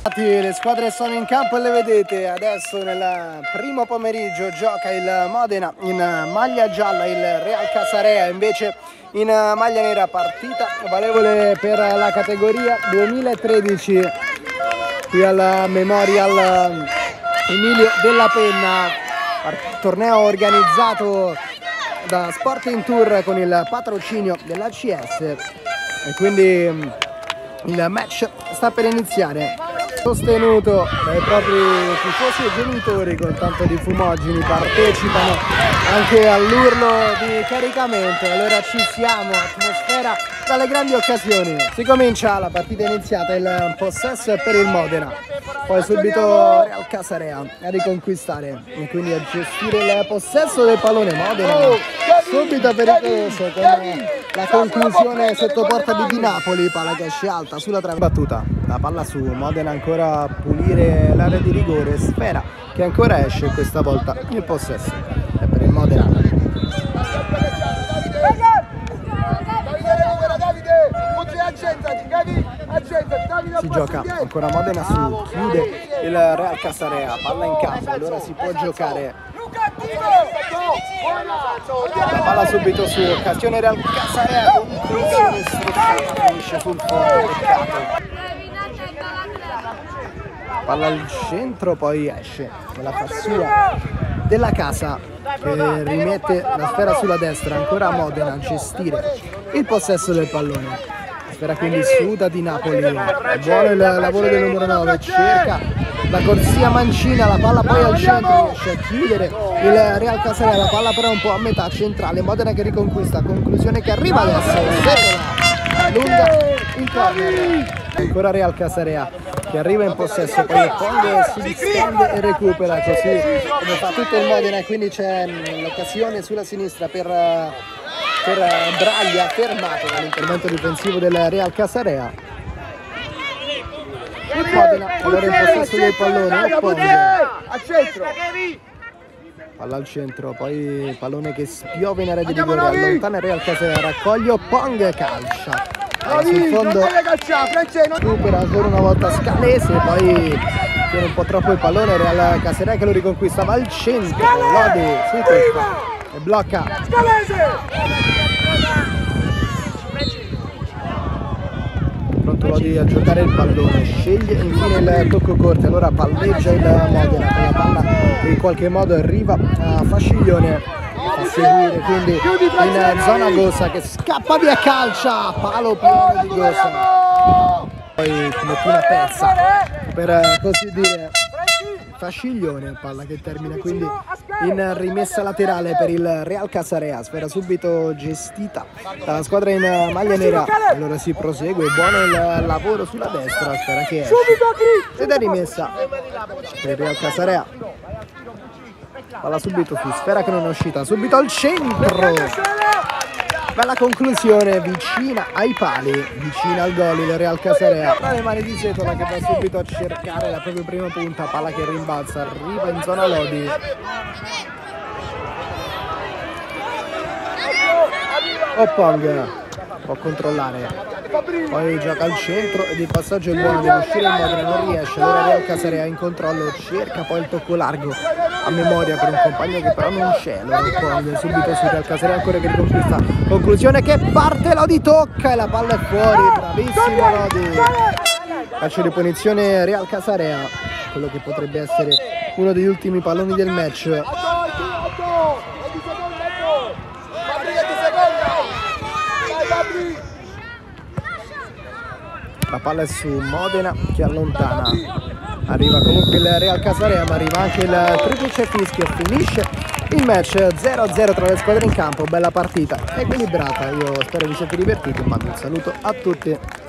Le squadre sono in campo e le vedete. Adesso nel primo pomeriggio gioca il Modena in maglia gialla, il Real Casarea invece in maglia nera. Partita valevole per la categoria 2013 qui al Memorial Emilio Della Penna, torneo organizzato da Sporting Tour con il patrocinio dell'ACS e quindi il match sta per iniziare. Sostenuto dai propri tifosi e genitori con tanto di fumogeni, partecipano anche all'urlo di caricamento. Allora ci siamo, atmosfera dalle grandi occasioni. Si comincia, la partita è iniziata, il possesso è per il Modena, poi subito Real Casarea a riconquistare e quindi a gestire il possesso del pallone. Modena subito pericoloso con la conclusione sotto porta di Di Napoli, palla che esce alta sulla trave battuta, la palla su Modena ancora a pulire l'area di rigore, Sfera che ancora esce, questa volta il possesso è per il Modena. Si gioca ancora Modena su, chiude il Real Casarea, palla in campo, allora si può giocare. La palla subito su, occasione Real Casarea, conclusione strozzata, finisce sul fondo, peccato. Palla al centro, poi esce con la fa sua Della Casa che rimette la sfera sulla destra, ancora Modena a gestire il possesso del pallone. Sfera quindi su da Di Napoli, buono il lavoro del numero 9, cerca la corsia mancina, la palla poi al centro, riesce a chiudere il Real Casarea, la palla però un po' a metà centrale, Modena che riconquista, conclusione che arriva adesso, Serena, lunga in corner, ancora Real Casarea che arriva in possesso, poi Pong si distende e recupera, così come fa tutto il Modena, e quindi c'è l'occasione sulla sinistra per Braglia, fermato dall'intervento difensivo del Real Casarea. Modena allora in possesso del pallone, Pong al centro, palla al centro, poi pallone che spiove in area di rigore, allontana il Real Casarea, raccoglie Pong, calcia sul fondo, supera ancora una volta Scalese, poi tiene un po' troppo il pallone, Real Casarea che lo riconquista, va al centro, Lodi si tocca e blocca. Pronto Lodi a giocare il pallone, sceglie infine il tocco corto, allora palleggia il Modena con la palla che in qualche modo arriva a Fasciglione a seguire, quindi in zona Gosa che scappa via, calcia, palo pieno di Gosa, poi come una pezza per così dire Fasciglione, palla che termina quindi in rimessa laterale per il Real Casarea, sfera subito gestita dalla squadra in maglia nera, allora si prosegue, buono il lavoro sulla destra, sfera che esce ed è rimessa per il Real Casarea, palla subito su, sfera che non è uscita, subito al centro, bella conclusione vicina ai pali, vicina al gol il Real Casarea, tra le mani di Setola che va subito a cercare la propria prima punta, palla che rimbalza, arriva in zona Lodi, Pong può controllare, poi gioca al centro ed il passaggio è buono, deve uscire il Modena, non riesce, allora Real Casarea in controllo, cerca poi il tocco largo a memoria per un compagno che però non c'è, allora Pong subito su Real Casarea ancora che riconquista, conclusione che parte, Lodi tocca e la palla è fuori, bravissimo Lodi, calcio di punizione Real Casarea, quello che potrebbe essere uno degli ultimi palloni del match. La palla è su Modena che allontana, arriva comunque il Real Casarea ma arriva anche il triplice fischio, finisce il match 0-0 tra le squadre in campo, bella partita, equilibrata, io spero vi siate divertiti, mando un saluto a tutti.